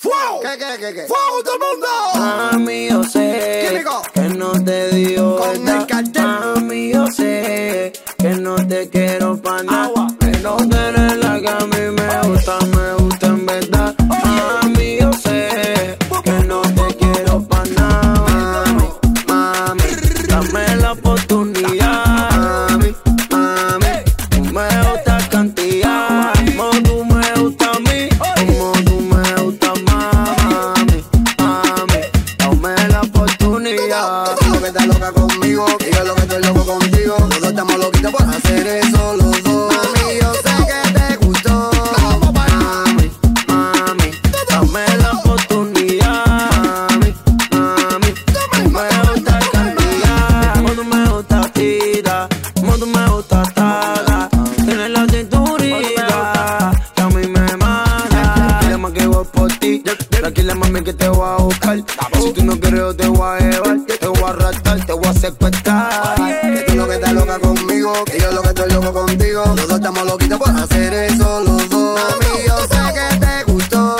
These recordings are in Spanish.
¡Fuego! ¿Qué? ¡Fuego todo el mundo! Mami, yo sé que no te digo Con verdad. el cartel. Mami, yo sé que no te quiero pa' nada. Pero tú eres la que a mí me gusta en verdad. Mami, yo sé que no te quiero pa' nada. Mami, dame la oportunidad. Mami, tú me gustas cantidad. Como tú me gustas a mí, como tú me gustas más. Mami, dame la oportunidad. Tú lo que estás loca conmigo, y yo lo que estoy loco contigo. Los dos estamos loquitos por hacer eso los dos. Mami, yo sé que te gustó. Mami, dame la oportunidad. Mami, tú me gustas cantidad. Como tú me gustas tira, como tú me gustas taga. Tienes la cinturita que a mí me manda. Dile más que voy por ti, tranquila mami que te voy a buscar. Si tú no quieres yo te voy a llevar, te voy a arrastrar, te voy a secuestrar. Que tú lo que estás loca conmigo, que yo lo que estoy loco contigo. Los dos estamos loquitos por hacer eso los dos. Mami, yo sé que te gustó.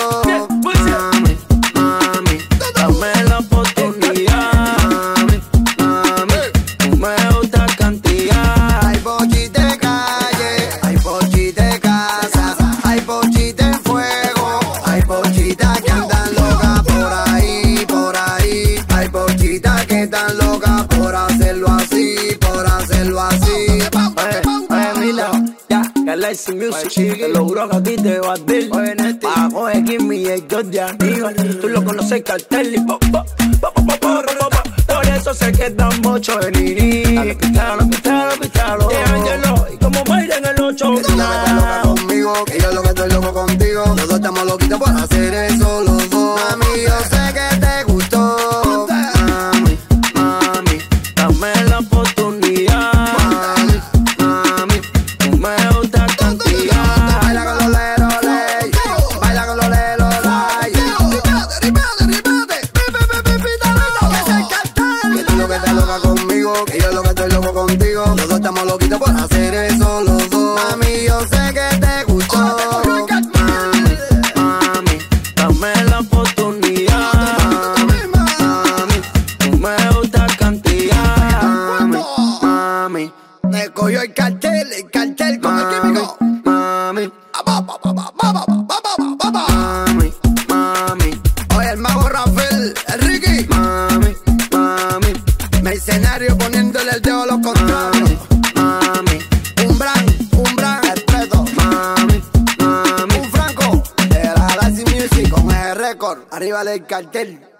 Mami, dame la oportunidad. Mami, tú me gustas cantidad. Hay pochita de calle, hay pochita de casa, hay pochita en fuego, hay pochitas que andan locas por ahí, por ahí. Hay pochitas que están locas por hacerlo así, por hacerlo así. Mira, ya, que Lazy Music, te lo juro que a ti te va a dir. Bajo X, mi J de arriba, tú lo conoces, cartel y por eso se quedan mucho en irí. Pítalo, de Angelo, y como baila en el 8. Que tú lo que estás loca conmigo, que yo lo que estoy loco contigo. Los dos estamos loquitos por hacer eso los dos. Mami, yo sé que te gustó. Mami, dame la oportunidad. Mami, tú me gustas cantidad. Baila con los leloley, baila con los leloley. Que tú lo que estás loca conmigo, que yo lo que estoy loco contigo. Los dos estamos loquitos por hacer eso los dos. Mami, yo sé que te gustó. Mami, dame la oportunidad. Mami, tú me gustas cantidad. Mami, Me cogió el cartel con el químico. Mami, mami, Oye, el mago Rafael, el Ricky. mami, Mercenario poniéndole el dedo a los contrarios. mami, Un Bran, el Preto. mami, Un Franco, de la Lazy Music con el récord. Arriba del cartel.